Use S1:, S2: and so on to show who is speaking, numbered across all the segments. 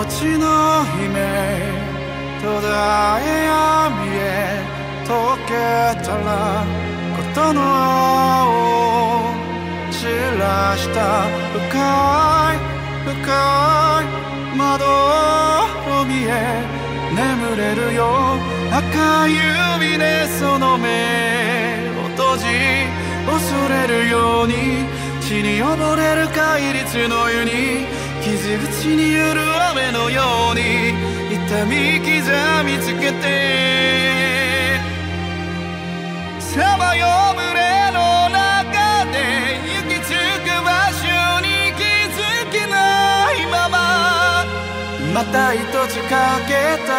S1: 命の姫途絶え闇へ溶けたらことのを散らした深い深い窓を見え眠れるよ赤い指でその目を閉じ恐れるように血に溺れる戒律の湯に傷口に揺る雨のように痛み刻みつけてさまよう群れの中で行き着く場所に気づけないまままた命かけた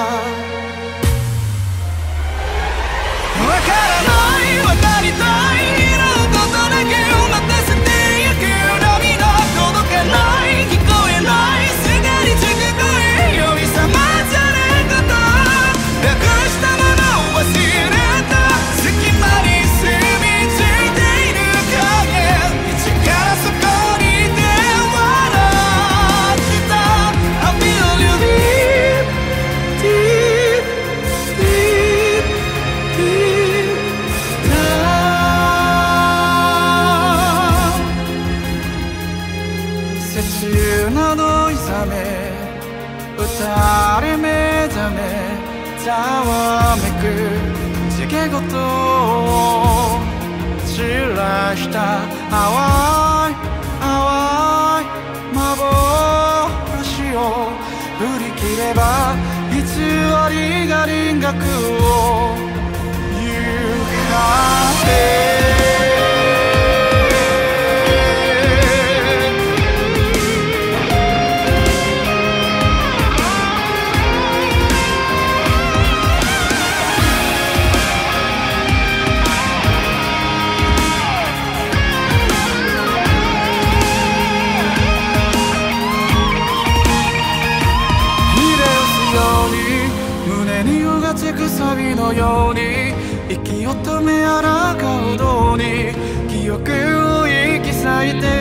S1: わからないわかりたい色うことだけを待たせてゆく波の届かない聞こえないすがりつく声呼び覚まされることなくしたものを忘れた隙間に住み着いている影いつからそこにいて笑ってた I feel you deep deep deep deep down 切なのいざめ歌で目覚めざわめく地毛ごとを散らした淡い淡い幻を振り切れば偽りが輪郭をゆかってくさびのように息を止め抗うどうに記憶を引き裂いて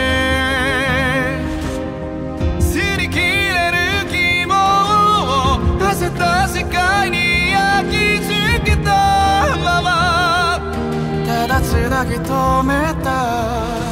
S1: 擦り切れる希望を馳せた世界に焼き付けたままただつなぎ止めた